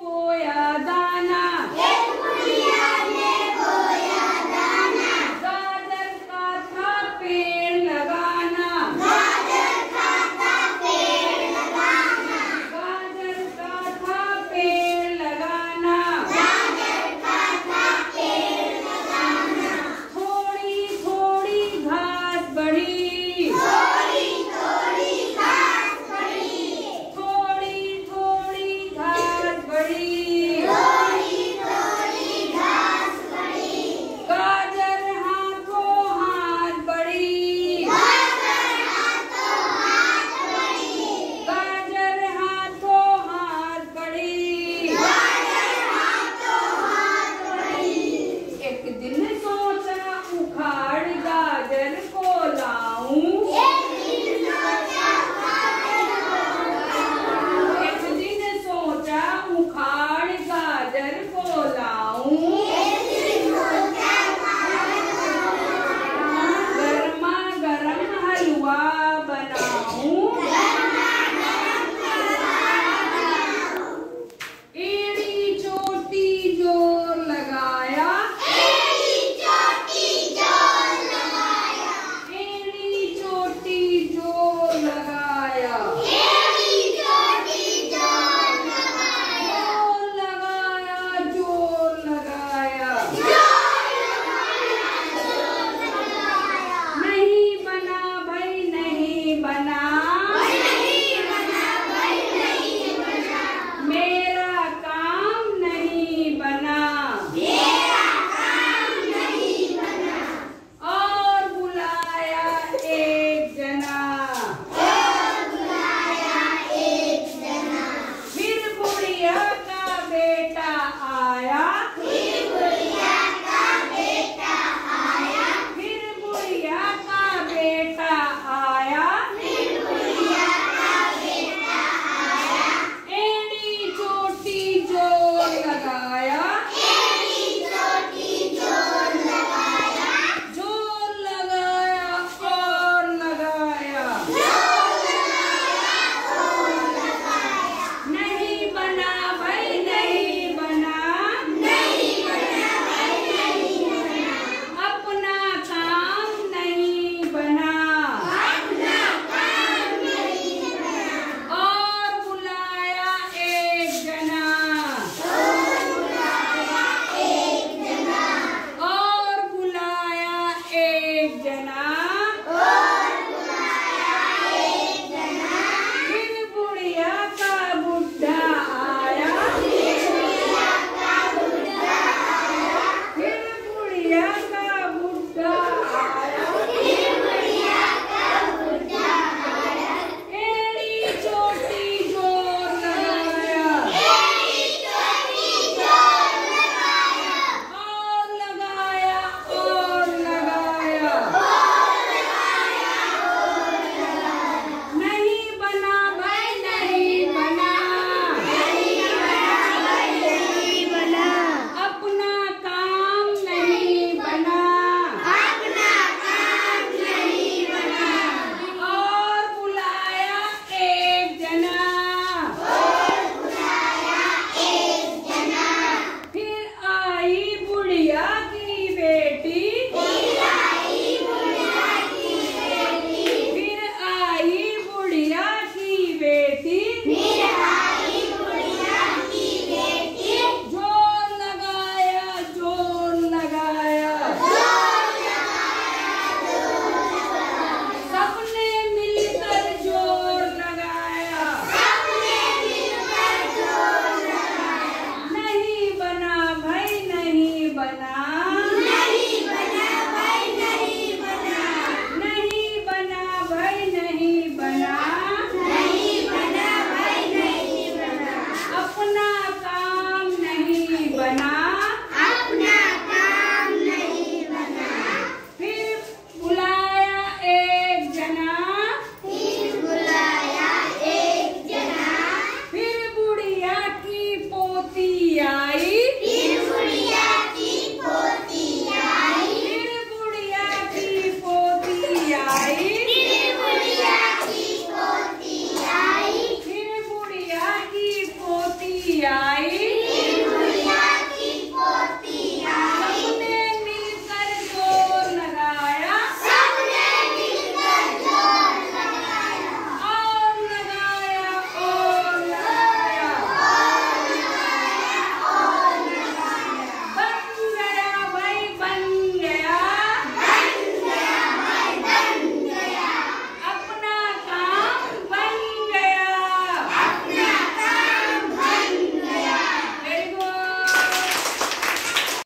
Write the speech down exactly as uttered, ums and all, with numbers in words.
बोया दाना, एक बुढ़िया ने बोया दाना, गाजर का था पेड़ लगाना, गाजर का था पेड़ लगाना, गाजर का था पेड़ लगाना, गाजर का था पेड़ लगाना, थोड़ी थोड़ी घास बढ़ी, थोड़ी थोड़ी घास बढ़ी, थोड़ी थोड़ी घास बढ़ी, थोड़ी थोड़ी घास बढ़ी, गाजर हाथों हाथ बढ़ी, गाजर हाथों हाथ बढ़ी, गाजर हाथों हाथ बढ़ी। गाजर हाथों हाथ बढ़ी। एक दिन सोचा उखाड़ गाजर को लाऊं, एक दिन सोचा गाजर को लाऊं, एक दिन सोचा उखाड़ गाजर को लाऊं, एक दिन सोचा गाजर को लाऊं, गर्मा गर्म हलवा बनाऊं, गरमा गरम हलवा बनाऊं, एड़ी चोटी जोर लगाया, एड़ी चोटी जोर लगाया, एड़ी चोटी जोर लगाया, एड़ी चोटी जोर लगाया, जोर लगाया, जोर लगाया, जोर लगाया, जोर लगाया, नहीं बना भाई नहीं बना, नहीं बना भाई नहीं बना, मेरा काम नहीं बना, मेरा काम नहीं बना, और बुलाया एक जना, और बुलाया एक जना, फिर बुढ़िया का बेटा आया, फिर बुढ़िया का बेटा आया, फिर बुढ़िया का बेटा आया, फिर बुढ़िया का बेटा आया, एड़ी चोटी जोर लगाया, एड़ी चोटी जोर लगाया, जोर लगाया और लगाया, जोर लगाया, जोर लगाया, नहीं बना भाई नहीं बना, नहीं बना भाई नहीं बना, अपना काम नहीं बना, अपना काम नहीं बना, और बुलाया एक जना, और बुलाया एक जना, और बुलाया एक जना, और बुलाया एक जना, फिर बुढ़िया का बुढ़ा आया, फिर बुढ़िया का बुढ़ा आया, फिर बुढ़िया का बुढ़ा आया, फिर बुढ़िया का बुढ़ा आया, एड़ी चोटी जोर लगाया, एड़ी चोटी जोर लगाया, और लगाया और लगाया, और लगाया, और लगाया, नहीं बना भाई नहीं बना, नहीं बना भाई नहीं बना, अपना काम नहीं बना, अपना काम नहीं बना, और बुलाया एक जना, और बुलाया एक जना, फिर आई बुढ़िया की बेटी, फिर आई बुढ़िया की बेटी, फिर आई बुढ़िया की बेटी, फिर आई बुढ़िया की बेटी, जोर लगाया जोर लगाया, जोर लगाया, जोर लगाया, सबने मिलकर जोर लगाया, सबने मिलकर जोर लगाया, नहीं बना भाई नहीं बना, नहीं बना भाई नहीं बना, नहीं बना भाई नहीं बना, नहीं बना भाई नहीं बना, अपना काम नहीं बना,